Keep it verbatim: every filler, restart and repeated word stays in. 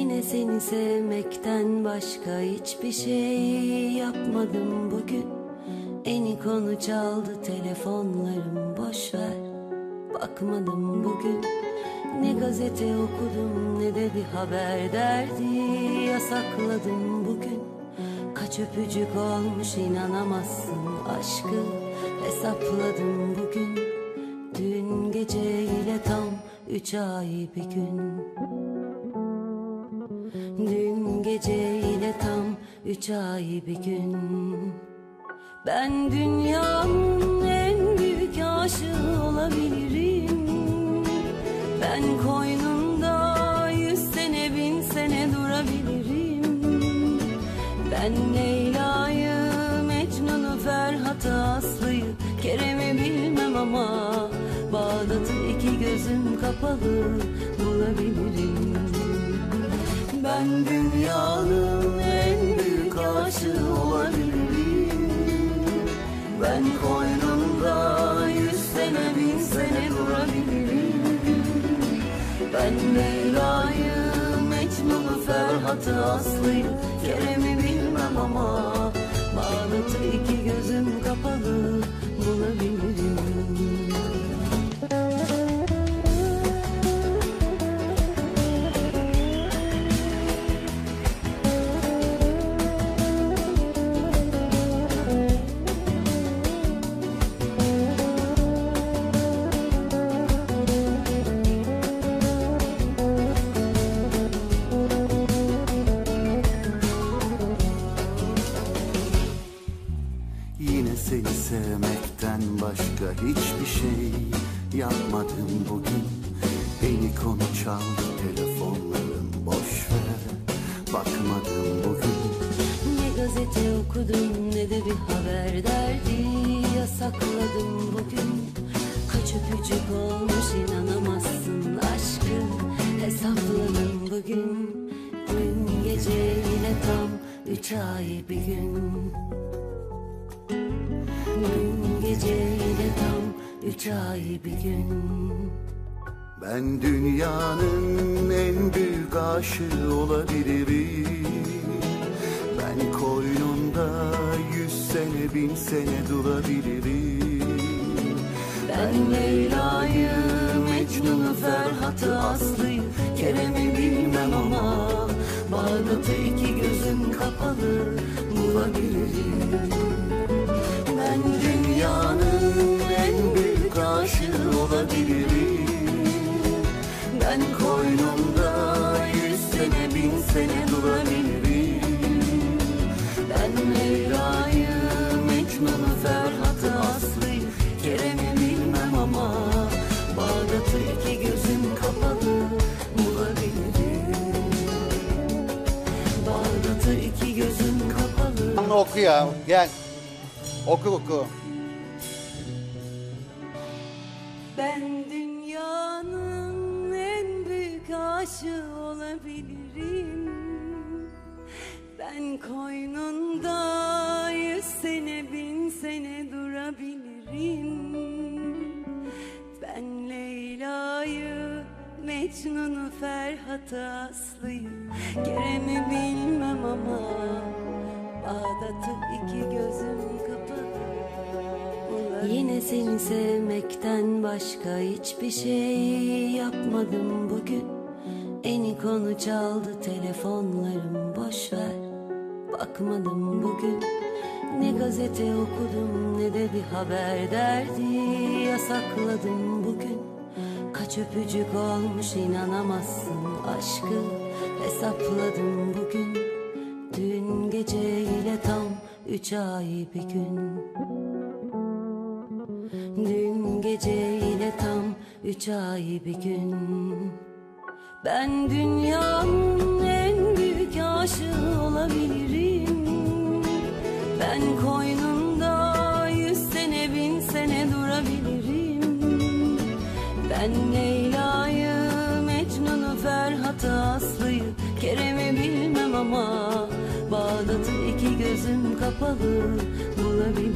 Yine seni sevmekten başka hiçbir şey yapmadım bugün. En konu çaldı telefonlarım, boşver, bakmadım bugün. Ne gazete okudum ne de bir haber derdi yasakladım bugün. Kaç öpücük olmuş inanamazsın, aşkı hesapladım bugün. Dün geceyle tam üç ay bir gün. Dün geceyle tam üç ay bir gün. Ben dünyanın en büyük aşığı olabilirim. Ben koynunda yüz sene bin sene durabilirim. Ben Leyla'yı, Mecnun'u, Ferhat'ı, Aslı'yı, Kerem'i bilmem ama Bağdat'ı iki gözüm kapalı bulabilirim. Ben dünyanın en büyük aşığı olabilirim. Ben koynunda yüz sene bin sene durabilirim. Ben Leyla'yı, Mecnun'u, Ferhat'ı, Aslı'yı, Kerem'i bilmem ama Bağdat'ı iki gözüm kapalı bulabilirim. Yine seni sevmekten başka hiçbir şey yapmadım bugün. Beni konu çaldı telefonlarım, boşver, bakmadım bugün. Ne gazete okudum ne de bir haber derdi yasakladım bugün. Kaç öpücük olmuş inanamazsın, aşkı hesapladım bugün. Dün geceyle tam üç ay bir gün. Dün geceyle tam üç ay bir gün. Ben dünyanın en büyük aşığı olabilirim. Ben koynunda yüz sene bin sene durabilirim. Ben Leyla'yı, Mecnun'u, Ferhat'ı, Aslı'yı, Kerem'i bilmem ama Bağdat'ı iki gözüm kapalı bulabilirim. Ben dünyanın en büyük aşığı olabilirim. Ben koynumda yüz sene bin sene durabilirim. Ben Leyla'yı, Mecnun'u, Ferhat'ı, Aslı'yı, Kerem'i bilmem ama Bağdat'ı iki gözüm kapalı bulabilirim. Bağdat'ı iki gözüm kapalı. Oku ya, gel. Oku oku. Ben dünyanın en büyük aşığı olabilirim. Ben koynunda yüz sene bin sene durabilirim. Ben Leyla'yı, Mecnun'u, Ferhat'ı, Aslı'yı, Kerem'i bilmem ama Bağdat'ı iki gözüm kapalı. Yine seni sevmekten başka hiçbir şey yapmadım bugün. En konu çaldı telefonlarım, boşver, bakmadım bugün. Ne gazete okudum ne de bir haber derdi yasakladım bugün. Kaç öpücük olmuş inanamazsın, aşkı hesapladım bugün. Dün geceyle tam üç ay bir gün. Dün geceyle tam üç ay bir gün. Ben dünyanın en büyük aşığı olabilirim. Ben koynunda yüz sene bin sene durabilirim. Ben Leyla'yı, Mecnun'u, Ferhat'ı, Aslı'yı, Kerem'i bilmem ama Bağdat'ı iki gözüm kapalı bulabilirim.